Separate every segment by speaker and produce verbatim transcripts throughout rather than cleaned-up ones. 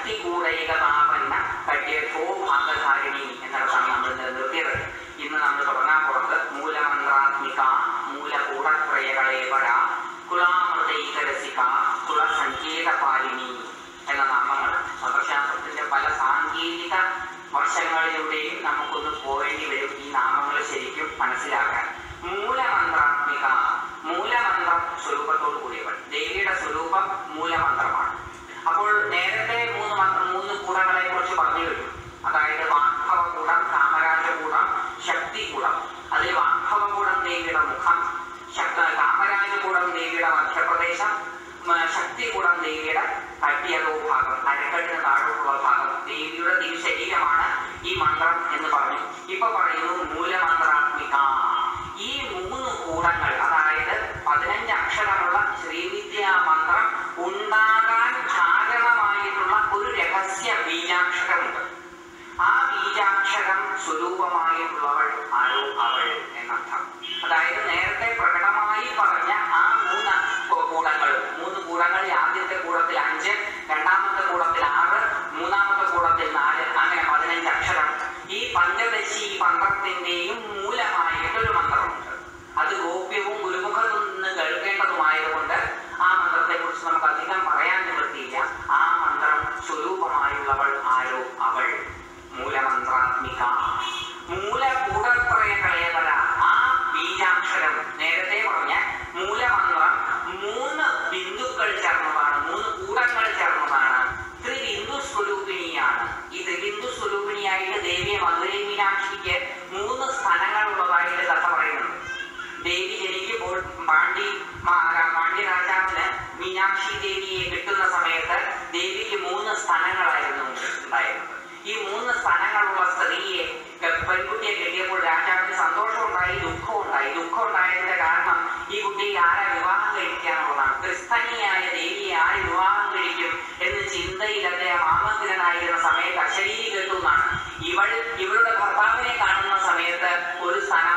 Speaker 1: ശക്തി കൂടൈകതാപന്ന കട്യഥോ ഭാഗധാരിണി എന്നിടത്താണ് നമ്മൾ നിർത്തിയത്. ഇന്ന് നമ്മൾ തുടങ്ങാൻ പോകുന്നത് മൂലമന്ത്രാത്മിക മൂലകൂടത്രയകളേവര കുലാമൃതൈകരസിക കുലസങ്കേതപാലിനി എന്ന നാമങ്ങൾ. തന്ത്രശാസ്ത്രത്തിന്റെ പല സാങ്കേതിക വശങ്ങളിലൂടെയും നമുക്കൊന്ന് പോകേണ്ടി വരും ഈ നാമങ്ങൾ ശരിക്കും മനസ്സിലാക്കാൻ. മൂലമന്ത്രാത്മിക, മൂലമന്ത്രം സ്വരൂപത്തോടു കൂടിയവൾ. ദേവിയുടെ സ്വരൂപം മൂലമന്ത്രമാണ്. അപ്പോൾ നേരത്തെ മൂന്ന് മന്ത്രം മൂന്ന് കൂടങ്ങളെ കുറിച്ച് പറഞ്ഞു കഴിഞ്ഞു. അതായത് വാഗ്ഭവകൂടം, കാമരാജകൂടം, ശക്തികൂടം. അതിൽ വാഗ്ഭവകൂടം ദേവിയുടെ മുഖം, കാമരാജകൂടം ദേവിയുടെ മധ്യപ്രദേശം, ശക്തികൂടം ദേവിയുടെ കട്ടിയതോ ഭാഗം, അരക്കെട്ടിന് താഴോട്ടുള്ള ഭാഗം. ദേവിയുടെ തിരുശരീരമാണ് ഈ മന്ത്രം എന്ന് പറഞ്ഞു. ഇപ്പൊ പറയുന്നു മൂലമന്ത്രാത്മിക. ഈ മൂന്ന് കൂടങ്ങൾ, അതായത് പതിനഞ്ച് അക്ഷരമുള്ള ശ്രീവിദ്യാ മന്ത്രം ഉണ്ടാകാൻ കാരണമായിട്ടുള്ള ഒരു രഹസ്യ ബീജാക്ഷരമുണ്ട്. ആ ബീജാക്ഷരം സ്വരൂപമായിട്ടുള്ളവൾ ആരോ അവൾ എന്നർത്ഥം. അതായത് നേരത്തെ പ്രകടമായി പറഞ്ഞ ആ മൂന്ന് കൂടങ്ങൾ, മൂന്ന് കൂടങ്ങളിൽ ആദ്യത്തെ കൂടത്തിൽ അഞ്ച്, രണ്ടാമത്തെ കൂടത്തിൽ ആറ്, മൂന്നാമത്തെ കൂടത്തിൽ നാല്, അങ്ങനെ പതിനഞ്ച് അക്ഷരം. ഈ പഞ്ചദശി മന്ത്രത്തിന്റെയും മൂലമായിട്ടൊരു മന്ത്രമുണ്ട്. അത് ഗോപ്യവും ഗുരുമുഖത്തു നിന്ന് കേൾക്കേണ്ടതുമായതുകൊണ്ട് ആ മന്ത്രത്തെ കുറിച്ച് നമുക്ക് അധികം പറയാൻ നിവൃത്തിയില്ല. ആ മന്ത്രം സ്വരൂപമായുള്ളവൾ ആരോ അവൾ മൂലമന്ത്രാത്മിക. മൂലകൂടത്രയകളേവര, ആ ബീജാക്ഷരം നേരത്തെ പറഞ്ഞ മൂലമന്ത്രം മൂന്ന് ബിന്ദുക്കൾ ചേർന്നതാണ്, മൂന്ന് കൂടങ്ങൾ ചേർന്നതാണ്. ത്രിബിന്ദു സ്വരൂപിണിയാണ്. ഈ ത്രിബിന്ദു സ്വരൂപിണിയായിട്ട് ദേവിയെ മധുരൈ മീനാക്ഷിക്ക് മൂന്ന് സ്ഥലങ്ങൾ ഉള്ളതായിട്ട് കഥ പറയുന്നുണ്ട്. ദേവി ജനിക്കുമ്പോൾ പാണ്ഡി പാണ്ഡ്യ രാജാവിന് മീനാക്ഷി ദേവിയെ കിട്ടുന്ന സമയത്ത് ദേവിക്ക് മൂന്ന് സ്ഥലങ്ങളായിരുന്നു ഉണ്ടായിരുന്നത്. ഈ മൂന്ന് സ്ഥാനങ്ങളുള്ള സ്ത്രീയെ പെൺകുട്ടിയെ കിട്ടിയപ്പോൾ രാജാവിന് സന്തോഷമുണ്ടായി, ദുഃഖമുണ്ടായി. ദുഃഖം ഉണ്ടായതിന്റെ കാരണം ഈ കുട്ടിയെ ആരെ വിവാഹം കഴിക്കാനുള്ളതാണ്. ക്രിസ്തനിയായ ദേവിയെ ആര് വിവാഹം കഴിക്കും എന്ന് ചിന്തയിൽ അദ്ദേഹം ആമന്തിരനായിരുന്ന സമയത്ത് അശരീരി കേട്ടു എന്നാണ്. ഇവൾ ഇവളുടെ ഭർത്താവിനെ കാണുന്ന സമയത്ത് ഒരു സ്ഥാനം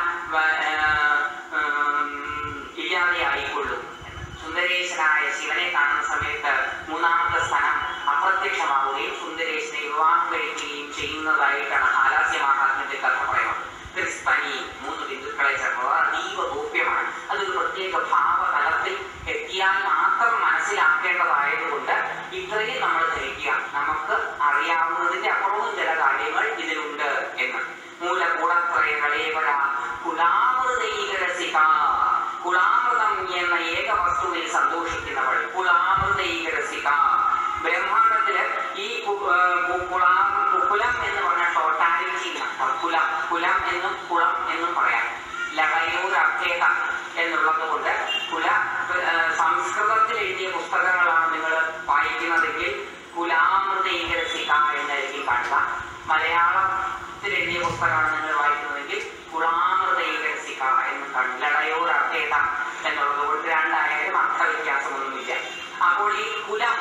Speaker 1: ഇല്ലാതെ ആയിക്കൊള്ളും. സുന്ദരേശനായ ശിവനെ കാണുന്ന സമയത്ത് മൂന്നാമത്തെ സ്ഥാനം അപ്രത്യക്ഷമാവുകയും സുന്ദരേശനെ വിവാഹം കഴിക്കുകയും ചെയ്യുന്നതായിട്ടാണ് ഹാലാസ്യ മഹാത്മ്യത്തിൽ കഥ പറയുന്നത്. ക്രിസ്തനി മൂന്ന് ബിന്ദുക്കളെ ചേർന്നത് അതീവ ഗോപ്യമാണ്. അതൊരു പ്രത്യേക ഭാവതലത്തിൽ എത്തിയാൽ മാത്രം മനസ്സിലാക്കേണ്ടതായതുകൊണ്ട് ഇത്രയും നമ്മൾ ധരിക്കുക. നമുക്ക് അറിയാവുന്നതിന്റെ അപ്പുറവും ചില കാര്യങ്ങൾ ഇതിലുണ്ട് എന്ന്. മൂലകൂടത്രയകളേവര കുലാമൃതൈകരസിക, കുലാമൃതം എന്ന ഏക വസ്തുവിൽ സന്തോഷിക്കുന്നവൾ. കുലാമൃതൈകരസിക. ബ്രഹ്മാണ്ടത്തില് ഈ കുലം എന്ന് പറഞ്ഞ ടോട്ടാലിറ്റി കുലം കുലം എന്നും കുളം എന്നും പറയാം. ലവയോരർത്ഥേത എന്നുള്ളത് കൊണ്ട് കുല സംസ്കൃതത്തിൽ എഴുതിയ പുസ്തകങ്ങളാണ് നിങ്ങൾ വായിക്കുന്നതെങ്കിൽ കുലാമൃതൈകരസിക എന്നായിരിക്കും കാണുക. മലയാളത്തിൽ എഴുതിയ പുസ്തകമാണ് നിങ്ങൾ വായിക്കുന്നതെങ്കിൽ കുലാമൃതൈകരസിക എന്ന് കാണും. ലടയോരർത്ഥേത എന്നുള്ളത് കൊണ്ട് രണ്ടായാലും അർത്ഥവ്യത്യാസമൊന്നുമില്ല. അപ്പോൾ ഈ കുലം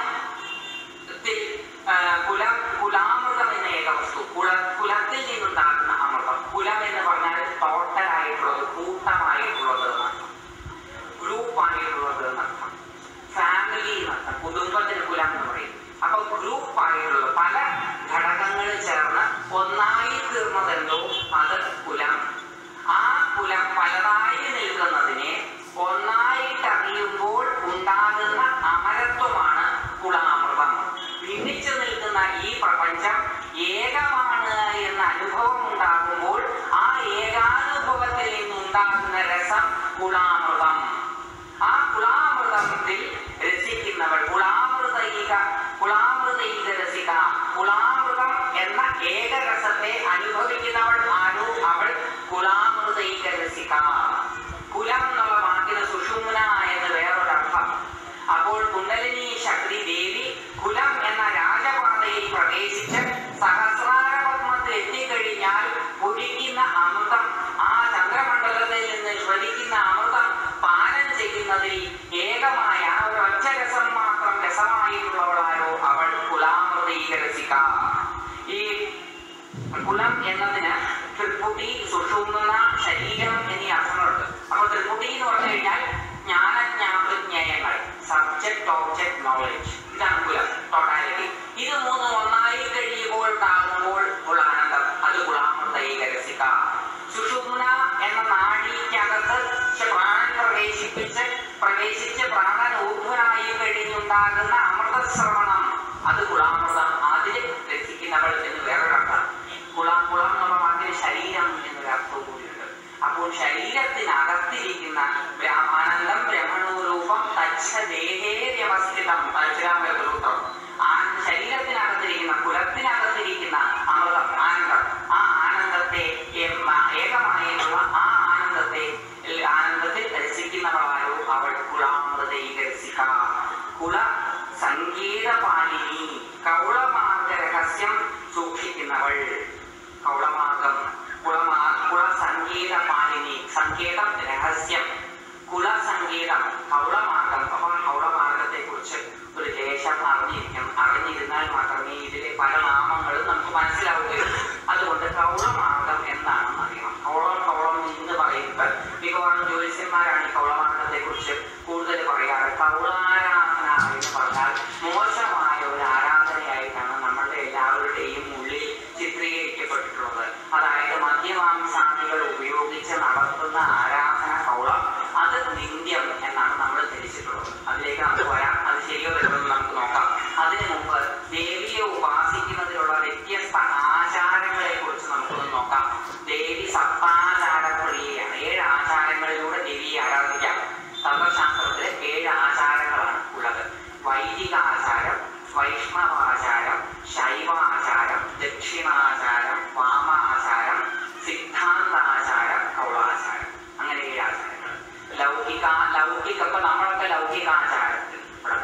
Speaker 1: കുലം കുലാമൃതം എന്ന ഏക വസ്തു, കുല കുലത്തിൽ നിന്നുണ്ടാകുന്ന അമൃതം. കുലം എന്ന് പറഞ്ഞാൽ ടോട്ടലായിട്ടുള്ളത്, കൂട്ടമായിട്ടുള്ളത് എന്നർത്ഥം, ഗ്രൂപ്പായിട്ടുള്ളത് എന്നർത്ഥം, ഫാമിലി എന്നർത്ഥം. കുടുംബത്തിന് കുലം എന്ന് പറയും. അപ്പൊ ഗ്രൂപ്പായിട്ടുള്ളത് പല ഘടകങ്ങൾ ചേർന്ന് ഒന്നായി തീർന്നതെന്തോ അത് കുലം. ആ കുലം പലതായി നിൽക്കുന്നതിനെ ഒന്നായിട്ടറിയുമ്പോൾ ഉണ്ടാകുന്ന അമരത്വമാണ് കുലാമൃതം. ഭിന്നിച്ചു നിൽക്കുന്ന ഈ പ്രപഞ്ചം ഏകമാണ് എന്ന അനുഭവം ഉണ്ടാകുമ്പോൾ ആ ഏകാനുഭവത്തിൽ നിന്നുണ്ടാകുന്ന രസം കുലാമൃതം. ആ കുലാമൃതത്തിൽ രസിക്കുന്നവൾ കുലാമൃതൈക കുലാമൃതൈക രസിക. കുലാമൃതം എന്ന ഏകരസത്തെ അനുഭവിക്കുന്നവൾ ആരോ അവൾ കുലാമൃതൈക രസിക. കുലം എന്നുള്ള വാക്കിന് സുഷുമ്ന എന്ന് വേറൊരർത്ഥം. അപ്പോൾ കുണ്ടലിനി ശക്തി ദേവി കുലം എന്ന രാജപാതയിൽ പ്രവേശിച്ച് സഹസ്രാര പത്മത്തിൽ എത്തിക്കഴിഞ്ഞാൽ ഒഴിക്കുന്ന അമൃതം, ആ ചന്ദ്രമണ്ഡലത്തിൽ നിന്ന് ജ്വലിക്കുന്ന അമൃതം പാനം ചെയ്യുന്നതിൽ ഏകമായ ഒരു ഒറ്റരസം മാത്രം രസമായിട്ടുള്ളവളായോ അവൾ കുലാമൃതൈക രസിക. ഈ കുലം എന്നതിന് ത്രിപുടി, സുഷുമ്ന, ശരീരം എന്നീ അർത്ഥങ്ങളുണ്ട്. അപ്പൊ ത്രിപുടി എന്ന് പറഞ്ഞു കഴിഞ്ഞാൽ ജ്ഞാനജ്ഞാതൃജ്ഞേയങ്ങൾ, സബ്ജക്ട് ഓബ്ജക്ട് നോളജ്. ഇതാണ് കുലം, ടോട്ടാലിറ്റി. ഇത് മൂന്നും അത് കുളാമൃതം. അതിൽ രസിക്കുന്നവൾ എന്ന് വേറൊരർത്ഥം. കുളം കുളം എന്നുള്ള വാക്കിന് ശരീരം എന്നൊരർത്ഥവും കൂടിയുണ്ട്. അപ്പോൾ ശരീരത്തിനകത്തിരിക്കുന്ന ആനന്ദം ബ്രഹ്മണൂരൂപം തച്ഛ ദേഹേ വ്യവസ്ഥിതം പരശുരാമസൂത്രം. ആ ശരീരത്തിനകത്തിരിക്കുന്ന കുലത്തിനകത്തിരിക്കുന്ന അമൃതം ആനന്ദം, ആ ആനന്ദത്തെ ഏകമായിട്ടുള്ള ആ ആനന്ദത്തെ ആനന്ദത്തിൽ രസിക്കുന്നവളായോ അവൾ കുളാമൃതയിൽ രസിക്ക. കുല സംഗീതപാലിനി, കൗളമാർഗ രഹസ്യം സൂക്ഷിക്കുന്നവൾ. കൗളമാർഗം കുളമാ കുള സംഗീതപാലിനി, സങ്കേതം രഹസ്യം, കുലസംഗീതം കൗളമാർഗം. അപ്പോൾ കൗളമാർഗത്തെ കുറിച്ച് ഒരു ലേശം അറിഞ്ഞിരിക്കണം. അറിഞ്ഞിരുന്നാൽ മാത്രമേ ഇതിലെ പല നാമങ്ങളും നമുക്ക് മനസ്സിലാവുകയുള്ളൂ. അതുകൊണ്ട് കൗളമാർഗം എന്താണെന്ന് അറിയണം. കൗളം കൗളം എന്ന് പറയുമ്പോൾ മിക്കവാറും ജ്യോതിഷന്മാരാണ് ഈ കൗളമാർഗത്തെ കുറിച്ച് കൂടുതൽ പറയാറ്. കൗളാരാധന എന്ന് പറഞ്ഞാൽ മോശമായ ഒരു ആരാധനയായിട്ടാണ് നമ്മളുടെ എല്ലാവരുടെയും ഉള്ളിൽ ചിത്രീകരിക്കപ്പെട്ടിട്ടുള്ളത്. അതായത് മദ്യമാംസാദികൾ ഉപയോഗിച്ച് നടത്തുന്ന ആരാധന കൗളം, അത് നിന്ദ്യം എന്നാണ് നമ്മൾ ധരിച്ചിട്ടുള്ളത്. അതിലേക്ക് നമുക്ക് വരാം. അത് ശരിയോ വരുമെന്ന് നമുക്ക് നോക്കാം. അതിനു മുമ്പ് ദേവിയെ ഉപാസിക്കുന്നതിലുള്ള വ്യത്യസ്ത ആചാരങ്ങളെ കുറിച്ച് നമുക്കൊന്ന് നോക്കാം. ദേവി സപ്താചാരപ്രിയയാണ്. ഏഴ് ആചാരങ്ങളിലൂടെ ദേവിയെ ആരാധിക്കാം. തത്വശാസ്ത്രത്തിലെ ഏഴ് ആചാരങ്ങളാണ് ഉള്ളത്. വൈദികാചാരം, വൈഷ്ണവാചാരം, ശൈവാചാരം, ദക്ഷിണാചാരം, വാമാചാരം, സിദ്ധാന്താചാരം, കൗളാചാരം. അങ്ങനെ ഏഴ് ആചാരങ്ങൾ. ലൗകിക ലൗകിക ഇപ്പൊ നമ്മളൊക്കെ ലൗകികാചാരത്തിൽ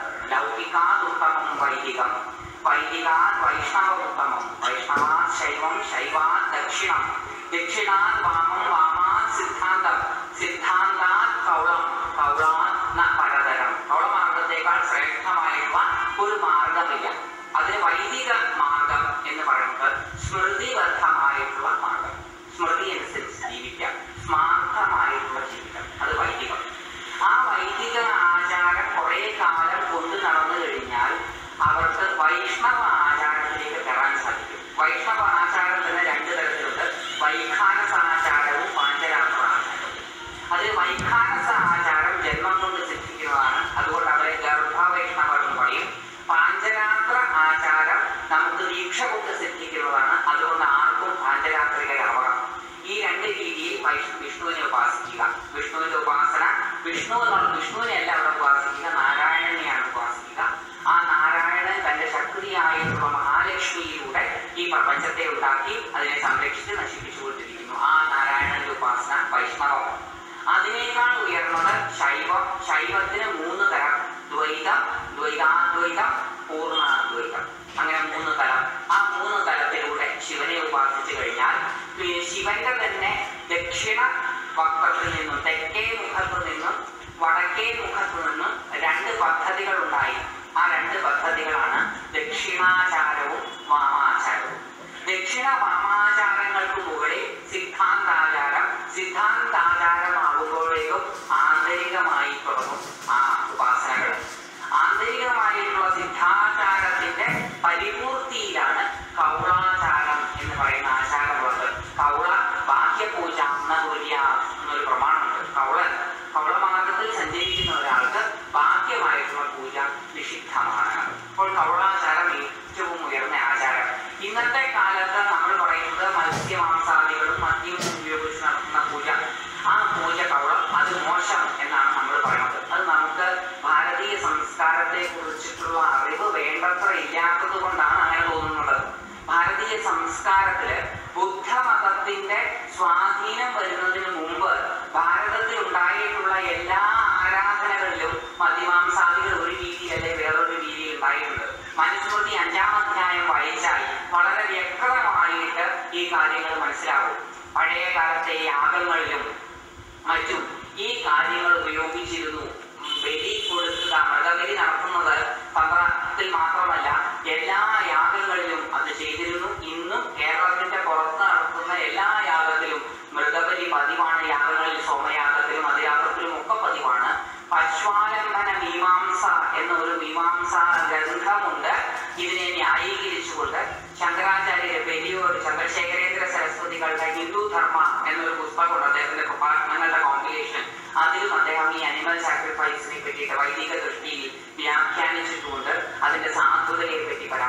Speaker 1: ലൗകികാതുത്തമം വൈദികം, വൈദികാത് വൈഷ്ണവോത്തമം, വൈഷ്ണവാത് ശൈവം, ശൈവാത് ദക്ഷിണം, ദക്ഷിണാത് വാമം, വാമാത് സിദ്ധാന്തം, സിദ്ധാന്താത് കൗളം, കൗളാത് പരതരം. കൗളമാർഗത്തേക്കാൾ ശ്രേഷ്ഠമായിട്ടുള്ള ഒരു മാർഗമില്ല. അതിന് വൈദിക മാർഗം എന്ന് പറയുന്നത് സ്മൃതിബദ്ധമായിട്ടുള്ള മാർഗം, സ്മൃതി അനുസരിച്ച് ജീവിക്കാം, സ്മാർത്ഥമായിട്ടുള്ള ജീവിതം, അത് വൈദികം. ആ വൈദിക ആചാരം കുറെ കാലം കൊണ്ടു നടന്നു കഴിഞ്ഞാൽ അവർക്ക് വൈഷ്ണവ ആചാരത്തിലേക്ക് കയറാൻ സാധിക്കും. വൈഷ്ണവ ആചാരം തന്നെ രണ്ടു തരത്തിലുണ്ട്. വൈഖാനസ ആചാരവും പാഞ്ചരാത്ര ആചാരവും. അതിൽ വൈഖാനസ ആചാരം ജന്മം കൊണ്ട് സിദ്ധിക്കുന്നതാണ്. അതുകൊണ്ട് അവരെ ഗർഭവൈഷ്ണവർ എന്ന് പറയും. പാഞ്ചരാത്ര ആചാരം നമുക്ക് ദീക്ഷ കൊണ്ട് സിദ്ധിക്കുന്നതാണ്. അതുകൊണ്ട് ആർക്കും പാഞ്ചരാത്രികരാവാം. ഈ രണ്ട് രീതിയിൽ വിഷ്ണുവിനെ ഉപാസിക്കുക. വിഷ്ണുവിന്റെ ഉപാസന, വിഷ്ണു എന്നുള്ള വിഷ്ണുവിനെ അല്ല അവിടെ ഉപാസിക്കുക, നാരായണനെയാണ് ഉപാസിക്കുക. ആ നാരായണൻ തന്റെ ശക്തിയായിട്ടുള്ള മഹാലക്ഷ്മിയിലൂടെ ഈ പ്രപഞ്ചത്തെ ഉണ്ടാക്കി അതിനെ സംരക്ഷിച്ച് നശിപ്പിച്ചുകൊണ്ടിരിക്കുന്നു. ആ നാരായണന്റെ ഉപാസന വൈഷ്ണവം. അതിനേക്കാൾ ഉയർന്നത് ശൈവം. ശൈവത്തിന് മൂന്ന് തരം: ദ്വൈതം, ദ്വൈതാദ്വൈതം, പൂർണ്ണാദ്വൈതം. അങ്ങനെ മൂന്ന് തലം. ആ മൂന്ന് തലത്തിലൂടെ ശിവനെ ഉപാസിച്ചു കഴിഞ്ഞാൽ ശിവന്റെ തന്നെ ദക്ഷിണ വക്രത്തിൽ നിന്നും തെക്കേ മുഖത്തു നിന്നും വടക്കേ മുഖത്തു നിന്നും രണ്ട് പദ്ധതികൾ ഉണ്ടായി. ആ രണ്ട് പദ്ധതികളാണ് ദക്ഷിണാചാരവും വാമാചാരവും. ദക്ഷിണ വാമാചാരങ്ങൾക്ക് മുകളിൽ സിദ്ധാന്താചാരം. സിദ്ധാന്താചാരമാകുമ്പോഴേക്കും ആന്തരികമായി തുടങ്ങും ആ ഉപാസനകൾ. ആന്തരികമായിട്ടുള്ള സിദ്ധാചാരത്തിന്റെ പരിപൂർത്തിയിലാണ് കൗളാചാരം എന്ന് പറയുന്ന ആചാരമുള്ളത്. കൗള ബാഹ്യപൂജ എന്നൊരു പ്രമാണമുണ്ട്. കൗളൻ കൗളമാർഗത്തിൽ സഞ്ചരിക്കുന്ന ഒരാൾക്ക് ബാഹ്യമായിട്ടുള്ള പൂജ നിഷിദ്ധമാണ്. അപ്പോൾ കൗളാചാരം ഏറ്റവും ഉയർന്ന ആചാരം. ഇന്നത്തെ കാലത്ത് നമ്മൾ പറയുന്നത് മത്സ്യമാംസാദികളും മദ്യവും ഉപയോഗിച്ച് നടത്തുന്ന പൂജ, ആ പൂജ കൗളം, അത് മോശം എന്നാണ് നമ്മൾ പറയുന്നത്. അത് നമുക്ക് ഭാരതീയ സംസ്കാരത്തെ കുറിച്ചിട്ടുള്ള അറിവ് വേണ്ടത്ര ഇല്ലാത്തത് കൊണ്ടാണ് അങ്ങനെ തോന്നുന്നത്. ഭാരതീയ സംസ്കാരത്തില് ബുദ്ധമതത്തിന്റെ സ്വാധീനം വരുന്നതിന് മുമ്പ് ഭാരതത്തിൽ ഉണ്ടായിട്ടുള്ള എല്ലാ ആരാധനകളിലും മദ്യമാംസാദികൾ ഒരു രീതിയല്ലേ വേറൊരു രീതിയിൽ ഉണ്ടായിട്ടുണ്ട്. മനുസ്മൃതി അഞ്ചാം അധ്യായം വായിച്ചാൽ വളരെ വ്യക്തമായിട്ട് ഈ കാര്യങ്ങൾ മനസ്സിലാവും. പഴയ കാലത്തെ യാഗങ്ങളിലും മറ്റും ഈ കാര്യങ്ങൾ ഉപയോഗിച്ചിരുന്നു. ബലി കൊടുക്കുക, മൃഗബലി നടത്തുന്നത് തന്ത്രത്തിൽ മാത്രമല്ല എല്ലാ യാഗങ്ങളിലും അത് ചെയ്തിരുന്നു. ഇന്നും കേരളത്തിന്റെ പുറത്ത് നടത്തുന്ന എല്ലാ യാഗത്തിലും മൃഗബലി പതിവാണ്. യാഗങ്ങളിൽ സോമയാഗത്തിലും അതിയാഗത്തിലും ഒക്കെ പതിവാണ്. പശ്വാലംബന മീമാംസ എന്ന ഒരു മീമാംസാ ഗ്രന്ഥമുണ്ട്. ഇതിനെ ന്യായീകരിച്ചുകൊണ്ട് ശങ്കരാചാര്യ വലിയൊരു ചന്ദ്രശേഖരേന്ദ്ര സരസ്വതികളുടെ ഹിന്ദു ധർമ്മ എന്നൊരു പുസ്തകമുണ്ട്, അദ്ദേഹത്തിന്റെ പ്രഭാഷണങ്ങളുടെ കോമ്പിനേഷൻ. അതിലും അദ്ദേഹം ഈ അനിമൽ സാക്രിഫൈസിനെ പറ്റിയിട്ട് വൈദിക ദൃഷ്ടിയിൽ വ്യാഖ്യാനിച്ചിട്ടുമുണ്ട്. അതിന്റെ സാധുതയെ പറ്റി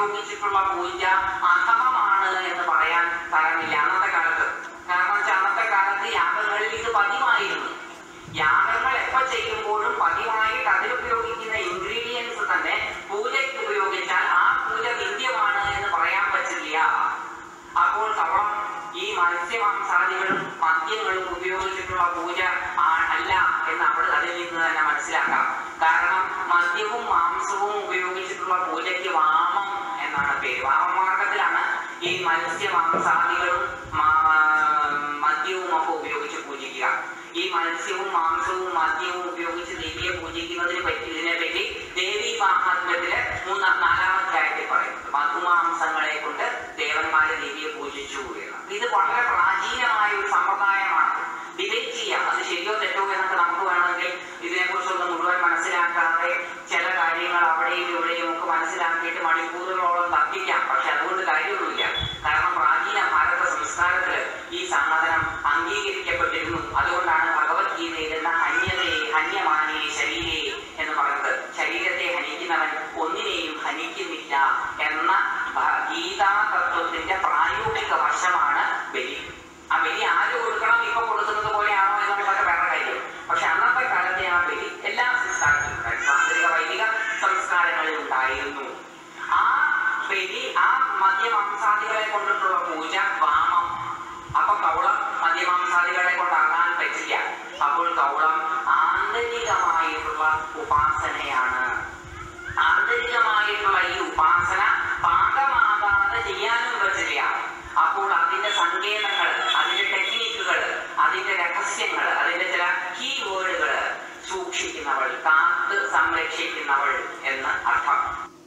Speaker 1: ഉപയോഗിച്ചിട്ടുള്ള പൂജ അധമമാണ് എന്ന് പറയാൻ തരമില്ല അന്നത്തെ കാലത്ത്. കാരണം വെച്ചാൽ അന്നത്തെ കാലത്ത് യാഗങ്ങളിൽ ഇത് പതിവായിരുന്നു. യാഗങ്ങൾ എപ്പോ ചെയ്യുമ്പോഴും പതിവായിട്ട് അതിലുപയോഗിക്കുന്ന ഇൻഗ്രീഡിയൻസ് തന്നെ പൂജയ്ക്ക് ഉപയോഗിച്ചാൽ ആ പൂജ നിന്ദ്യമാണ് എന്ന് പറയാൻ പറ്റില്ല. അപ്പോൾ കവളം ഈ മത്സ്യമാംസാദികളും മദ്യങ്ങളും ഉപയോഗിച്ചിട്ടുള്ള പൂജ അല്ല എന്ന് അവിടെ അതിൽ നിന്ന് തന്നെ മനസ്സിലാക്കാം. കാരണം മദ്യവും മാംസവും ഉപയോഗിച്ചിട്ടുള്ള പൂജയ്ക്ക് വാമം എന്നാണ് പേര്. വാമമാർഗത്തിലാണ് ഈ മത്സ്യമാംസാദികളും മദ്യവും ഒക്കെ ഉപയോഗിച്ച് പൂജിക്കുക. ഈ മത്സ്യവും മാംസവും മദ്യവും ഉപയോഗിച്ച് ദേവിയെ പൂജിക്കുന്നതിനെ പറ്റി ഇതിനെ പറ്റി ദേവി മാഹാത്മ്യത്തില് മൂന്നാം നാലാമധ്യായത്തിൽ പറയുന്നത്. മധുമാംസങ്ങളെ കൊണ്ട് ദേവന്മാരെ ദേവിയെ പൂജിച്ചു എന്ന്. ഇത് വളരെ പ്രാചീനമായ ഒരു സമ്പ്രദായമാണ്. ഡിബേറ്റ് ചെയ്യാം, അത് ശരിയോ തെറ്റോ എന്നൊക്കെ നമുക്ക് വേണമെങ്കിൽ ഇതിനെക്കുറിച്ചൊന്ന് മുഴുവൻ മനസ്സിലാക്കാതെ ചില കാര്യങ്ങൾ അവിടെയും ഇവിടെയും ഒക്കെ മനസ്സിലാക്കിയിട്ട് മണിക്കൂറുകളോളം തർക്കിക്കാം. പക്ഷെ അതുകൊണ്ട് കാര്യമൊന്നുമില്ല. കാരണം പ്രാചീന ഭാരത സംസ്കാരത്തില് ഈ സാധനം അംഗീകരിക്കപ്പെട്ടിരുന്നു. അതുകൊണ്ടാണ് ഭഗവത്ഗീതയിൽ എന്ന ഹന്യതയെ ഹന്യമാനേ ശരീരേ എന്ന് പറയുന്നത്. ശരീരത്തെ ഹനിക്കുന്നവൻ ഒന്നിനെയും ഹനിക്കുന്നില്ല എന്ന ഗീതാ തത്വത്തിന്റെ പ്രായോഗിക വശമാണ് ബലി. ആ ബലി ആര് കൊടുക്കണം, ഇപ്പൊ കൊടുക്കുന്നത് പോലെയാണോ എന്നുള്ളതൊക്കെ വേറെ കാര്യം. പക്ഷെ അന്നത്തെ കാലത്തെ ആ ബലി എല്ലാ സംസ്കാരത്തിലും സാമ്പത്തിക വൈദിക സംസ്കാരങ്ങളിൽ ഉണ്ടായിരുന്നു. ആ ബലി ആ മദ്യമാംസാദികളെ കൊണ്ടിട്ടുള്ള പൂജ വാമം. അപ്പൊ കൗളം മദ്യമാംസാദികളെ കൊണ്ടാകാൻ പറ്റില്ല. അപ്പോൾ കൗളം ആന്തരികമായിട്ടുള്ള ഉപാസനയാണ്. ആന്തരികമായിട്ടുള്ള ഈ ഉപാസന പാകമാകാതെ ചെയ്യാനും പറ്റില്ല. അപ്പോൾ അതിന്റെ സങ്കേതങ്ങൾ, അതിന്റെ ടെക്നിക്കുകൾ, അതിന്റെ രഹസ്യങ്ങൾ, അതിന്റെ ചില കീ വേർഡുകൾ സൂക്ഷിക്കുന്നവൾ, കാത്ത് സംരക്ഷിക്കുന്നവൾ എന്ന് അർത്ഥം.